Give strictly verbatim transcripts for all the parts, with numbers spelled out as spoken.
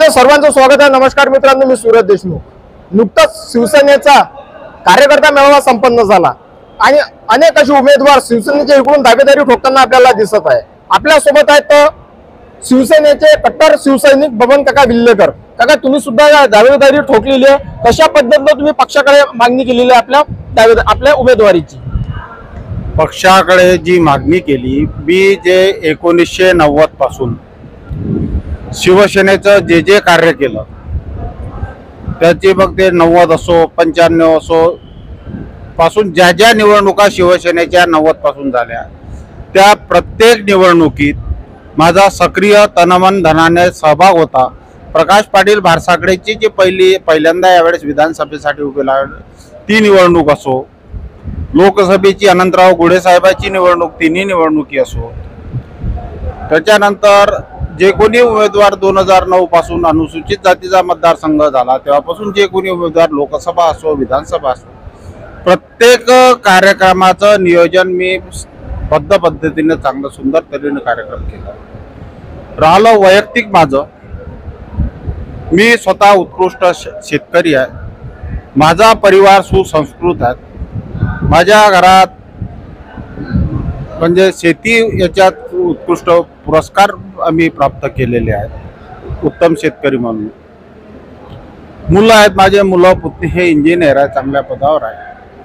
आपल्या सर्वांचं स्वागत आहे। नमस्कार मित्रांनो, मी सूरज देशमुख। नुकताच शिवसेनेचा कार्यकर्ता मेळावा संपन्न झाला आणि अनेक असे उमेदवार शिवसेनेच्या इकडून दावेदारी ठोकताना आपल्याला दिसत आहे। आपल्या सोबत आहेत शिवसेनेचे कट्टर शिवसैनिक बबन काका विल्हेकर। काका, तुम्ही सुद्धा दावेदारी ठोकलेली आहे, कशा पद्धतीने तुम्ही पक्षाकडे मागणी केलेली आहे आपल्या दावेदारी आपल्या उमेदवारीची? पक्षाकडे जी मागणी केली, मी जे एकोणीसशे नव्वद पासून शिवसेनेचं जे जे कार्य केलं त्याची मग ते नव्वद असो पंच्याण्णव असो पासून ज्या ज्या निवडणुका शिवसेनेच्या नव्वद पासून झाल्या त्या प्रत्येक निवडणुकीत माझा सक्रिय तनमन धनाने सहभाग होता। प्रकाश पाटील भारसाकडेची जी पहिली पहिल्यांदा यावेळेस विधानसभेसाठी उभे लागले ती निवडणूक असो, लोकसभेची अनंतराव गुढे साहेबांची निवडणूक, तिन्ही निवडणुकी असो, त्याच्यानंतर जे कोणी उमेदवार दोन हजार नऊ पासून अनुसूचित जातीचा मतदारसंघ झाला तेव्हापासून जे कोणी उमेदवार लोकसभा असो विधानसभा असो, प्रत्येक कार्यक्रमाचं नियोजन मी बद्ध पद्धतीने चांगलं सुंदर तऱ्हेने कार्यक्रम केला। राहिलं वैयक्तिक माझं, मी स्वतः उत्कृष्ट शेतकरी आहे, माझा परिवार सुसंस्कृत आहे, माझ्या घरात म्हणजे शेती याच्यात उत्कृष्ट पुरस्कार आम्ही प्राप्त केलेले आहेत उत्तम शेतकरी म्हणून। मुलं आहेत, माझे मुलं पुत्री हे इंजिनियर आहे, चांगल्या पदावर आहे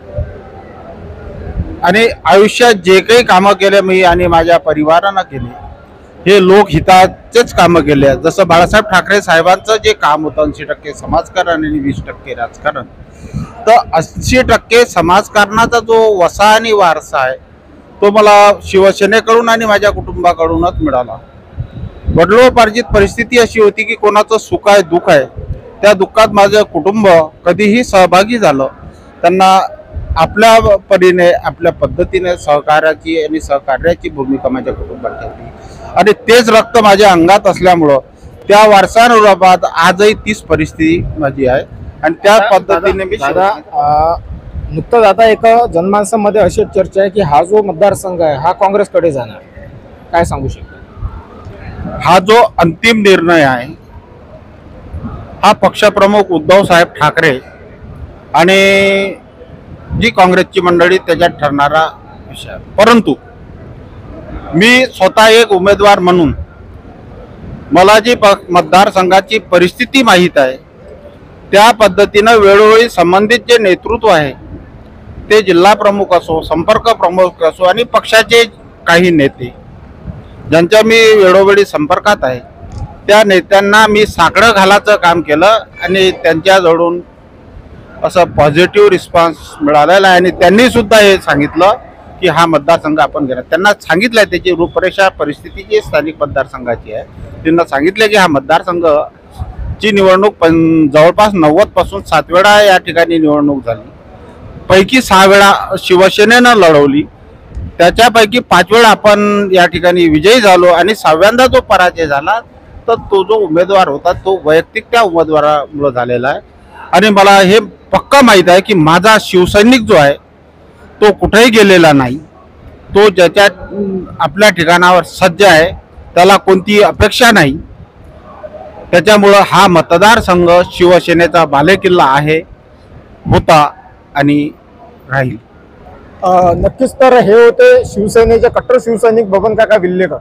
आणि आयुष्यात जे काही कामं केले मी आणि माझ्या परिवारानं केले हे लोकहिताचेच कामं केले आहेत। जसं बाळासाहेब ठाकरे साहेबांचं जे काम होतं ऐंशी टक्के समाजकारण आणि वीस टक्के राजकारण, तर ऐंशी टक्के समाजकारणाचा जो वसा आणि वारसा आहे तो मला शिवसेनेकडून आणि माझ्या कुटुंबाकडूनच मिळाला। वडिलोपार्जित परिस्थिती अशी होती की कोणाचं सुख आहे दुःख आहे, त्या दुःखात माझं कुटुंब कधीही सहभागी झालं, त्यांना आपल्या परीने आपल्या पद्धतीने सहकार्याची आणि सहकार्याची भूमिका माझ्या कुटुंबात ठेवली आणि तेच रक्त माझ्या अंगात असल्यामुळं त्या वारसानुरूपात आजही तीच परिस्थिती माझी आहे आणि त्या पद्धतीने मी नुकतंच आता एक जनमानसामध्ये अशी चर्चा आहे की हा जो मतदारसंघ आहे हा काँग्रेसकडे जाणार, काय सांगू शकता? हा जो अंतिम निर्णय आहे हा पक्षप्रमुख उद्धव साहेब ठाकरे आणि जी काँग्रेसची मंडळी त्याच्यात ठरणारा विषय आहे। परंतु मी स्वतः एक उमेदवार म्हणून मला जी मतदारसंघाची परिस्थिती माहीत आहे त्या पद्धतीनं वेळोवेळी संबंधित जे नेतृत्व आहे ते जिल्हा प्रमुख असो, संपर्क प्रमुख असो आणि पक्षाचे काही नेते ज्यांच्या मी वेळोवेळी संपर्कात आहे त्या नेत्यांना मी साकडं घालायचं काम केलं आणि त्यांच्याजवळून असं पॉझिटिव्ह रिस्पॉन्स मिळालेला आहे आणि त्यांनी सुद्धा हे सांगितलं की हा मतदारसंघ आपण घेणार। त्यांना सांगितलं आहे त्याची रूपरेषा परिस्थिती जी स्थानिक मतदारसंघाची आहे, त्यांना सांगितलं की हा मतदारसंघ ची निवडणूक पण जवळपास नव्वद पासून सात वेळा या ठिकाणी निवडणूक झाली, पैकी सहा वेळा शिवसेनेनं लढवली, त्याच्यापैकी पाच वेळा आपण या ठिकाणी विजयी झालो आणि सहाव्यांदा जो पराजय झाला तर तो जो उमेदवार होता तो वैयक्तिक त्या उमेदवारामुळे झालेला आहे आणि मला हे पक्का माहीत आहे की माझा शिवसैनिक जो आहे तो कुठेही गेलेला नाही, तो ज्याच्या आपल्या ठिकाणावर सज्ज आहे, त्याला कोणती अपेक्षा नाही, त्याच्यामुळं हा मतदारसंघ शिवसेनेचा बालेकिल्ला आहे, होता आणि राहील। नक्कीच तर हे होते शिवसेनेचे कट्टर शिवसैनिक बबन काका विल्हेकर।